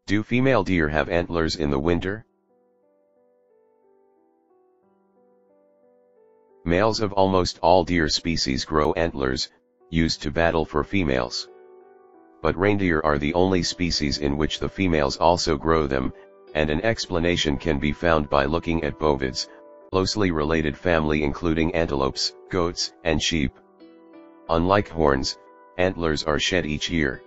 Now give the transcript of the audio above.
Do female deer have antlers in the winter? Males of almost all deer species grow antlers, used to battle for females. But reindeer are the only species in which the females also grow them, and an explanation can be found by looking at bovids, closely related family including antelopes, goats, and sheep. Unlike horns, antlers are shed each year.